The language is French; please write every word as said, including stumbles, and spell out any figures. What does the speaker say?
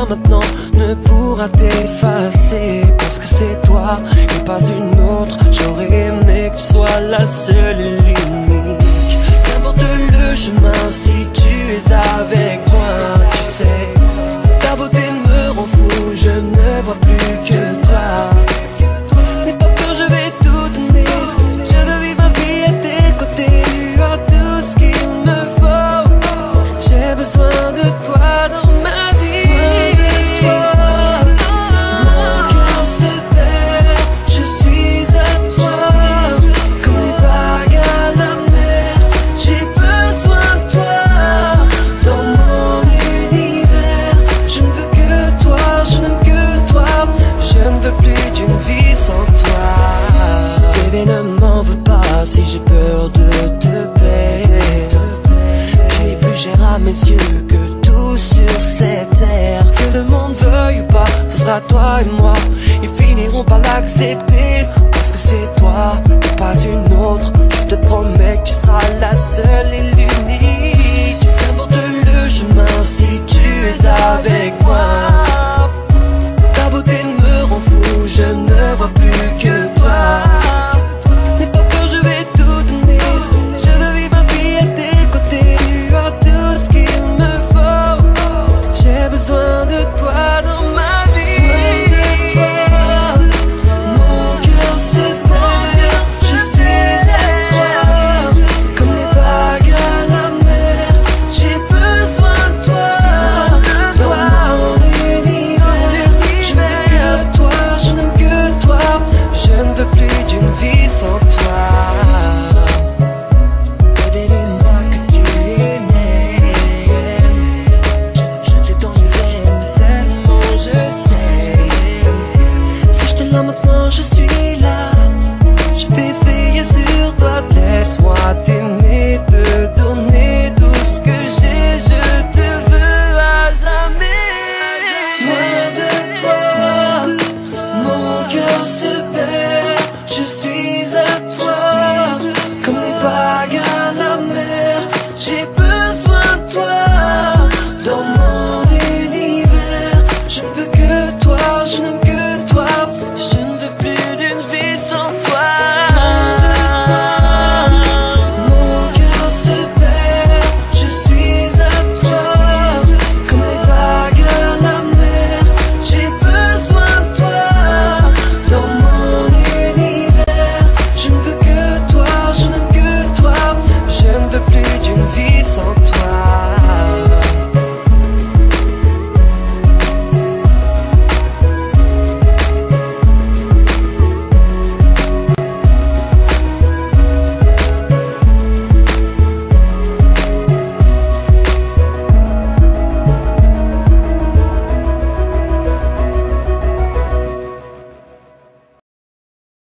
maintenant ne pourra t'effacer, parce que c'est toi et pas une autre. J'aurais aimé que tu sois la seule et l'unique. Qu'importe le chemin si tu es avec moi, tu sais. Ta beauté me rend fou, je ne vois plus que toi. N'aie pas peur, je vais tout donner. Je veux vivre ma vie à tes côtés. Tu as tout ce qu'il me faut. J'ai besoin de toi dans ma vie. Toi, mon cœur se perd. Je suis à toi, comme les vagues à la mer. J'ai besoin de toi dans mon univers. Je ne veux que toi, je n'aime que toi. Je ne veux plus d'une vie sans toi. Bébé, ne m'en veux pas si j'ai peur de te perdre. Tu es plus cher à mes yeux que tout sur cette terre. Que le monde veuille ou pas, ce sera toi et moi. Ils finiront par l'accepter, parce que c'est toi et pas une autre. Je te promets que tu seras la seule et